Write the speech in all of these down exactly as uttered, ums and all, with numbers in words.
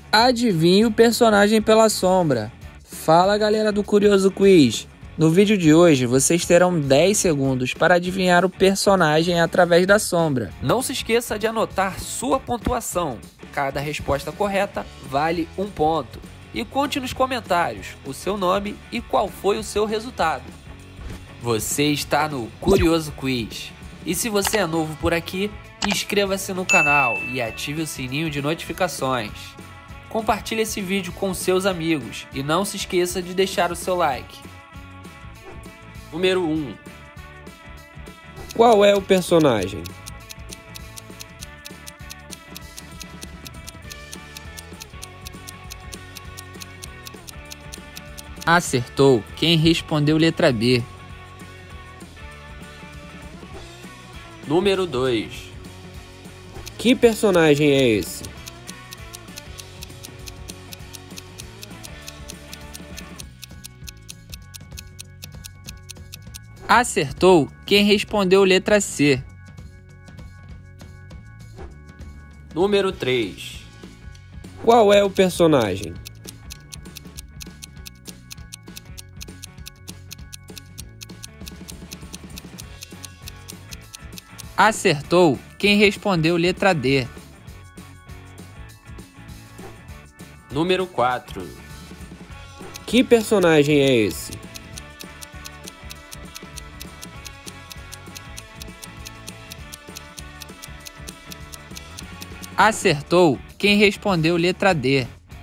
Adivinhe o personagem pela sombra. Fala, galera do Curioso Quiz. No vídeo de hoje, vocês terão dez segundos para adivinhar o personagem através da sombra. Não se esqueça de anotar sua pontuação. Cada resposta correta vale um ponto. E conte nos comentários o seu nome e qual foi o seu resultado. Você está no Curioso Quiz. E se você é novo por aqui, inscreva-se no canal e ative o sininho de notificações. Compartilhe esse vídeo com seus amigos e não se esqueça de deixar o seu like. Número um. Qual é o personagem? Acertou quem respondeu letra B. Número dois. Que personagem é esse? Acertou quem respondeu letra C. Número três. Qual é o personagem? Acertou quem respondeu letra D. Número quatro. Que personagem é esse? Acertou quem respondeu letra D.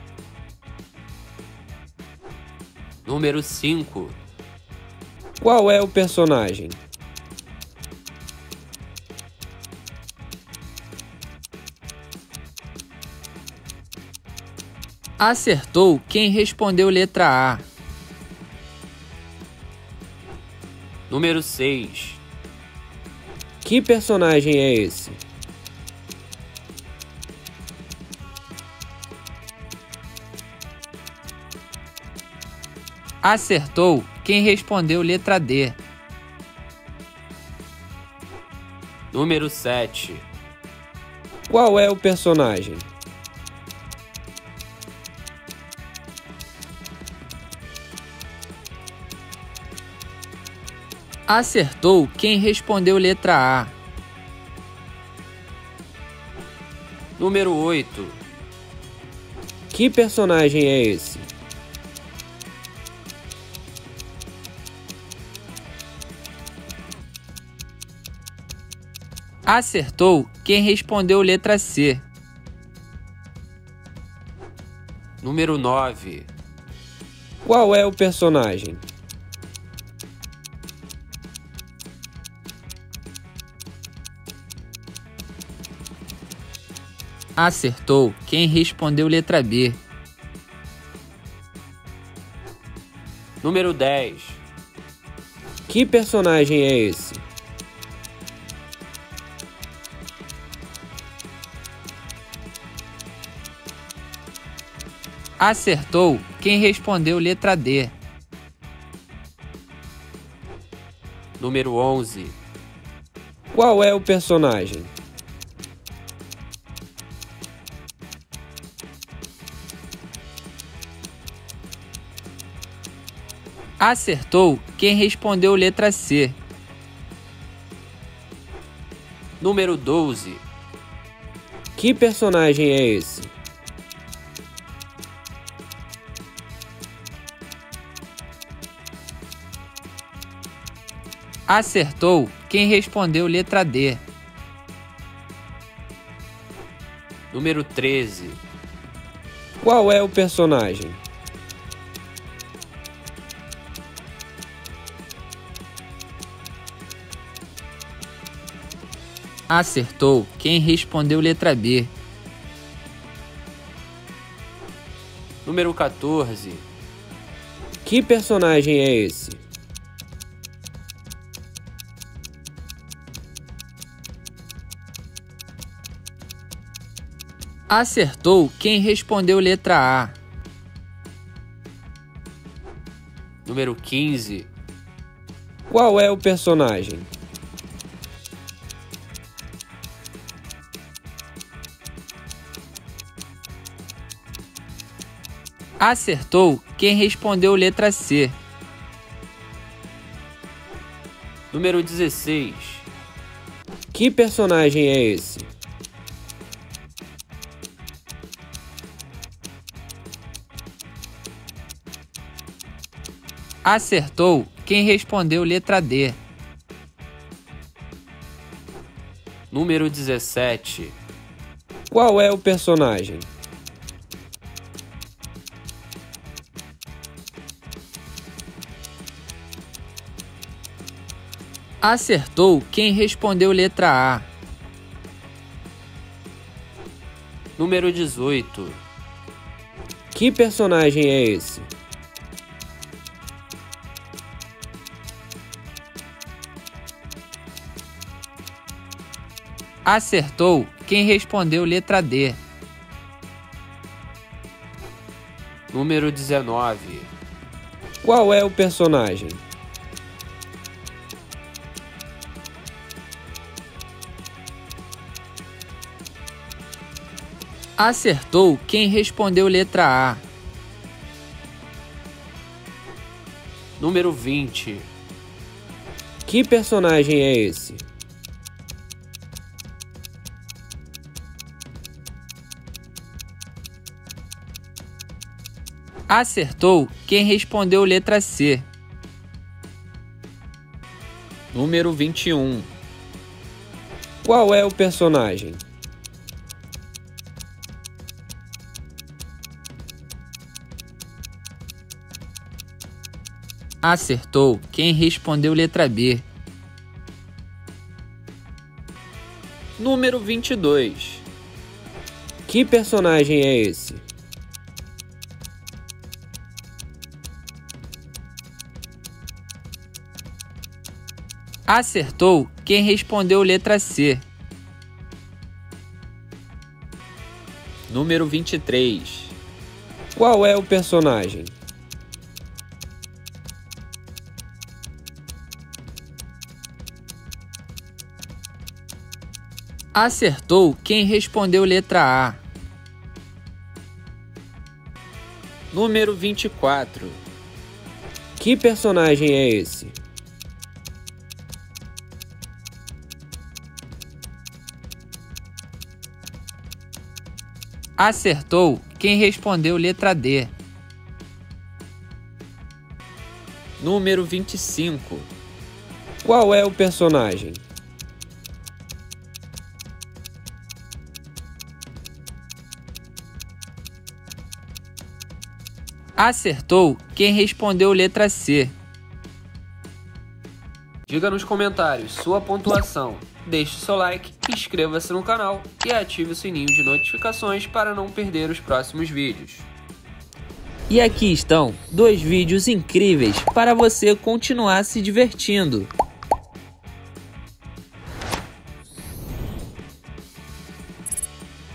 Número cinco. Qual é o personagem? Acertou quem respondeu letra A. Número seis. Que personagem é esse? Acertou quem respondeu letra D. Número sete. Qual é o personagem? Acertou quem respondeu letra A. Número oito. Que personagem é esse? Acertou quem respondeu letra C. Número nove. Qual é o personagem? Acertou quem respondeu letra B. Número dez. Que personagem é esse? Acertou quem respondeu letra D. Número onze. Qual é o personagem? Acertou quem respondeu letra C. Número doze. Que personagem é esse? Acertou quem respondeu letra D. Número treze. Qual é o personagem? Acertou quem respondeu letra B. Número quatorze. Que personagem é esse? Acertou quem respondeu letra A. Número quinze. Qual é o personagem? Acertou quem respondeu letra C. Número dezesseis. Que personagem é esse? Acertou quem respondeu letra D. Número dezessete. Qual é o personagem? Acertou quem respondeu letra A. Número dezoito. Que personagem é esse? Acertou quem respondeu letra D. Número dezenove. Qual é o personagem? Acertou quem respondeu letra A. Número vinte. Que personagem é esse? Acertou quem respondeu letra C. Número vinte e um. Qual é o personagem? Acertou quem respondeu letra B. Número vinte e dois. Que personagem é esse? Acertou quem respondeu letra C. Número vinte e três. Qual é o personagem? Acertou quem respondeu letra A. Número vinte e quatro. Que personagem é esse? Acertou quem respondeu letra D. Número vinte e cinco. Qual é o personagem? Acertou quem respondeu letra C. Diga nos comentários sua pontuação, deixe seu like, inscreva-se no canal e ative o sininho de notificações para não perder os próximos vídeos. E aqui estão dois vídeos incríveis para você continuar se divertindo.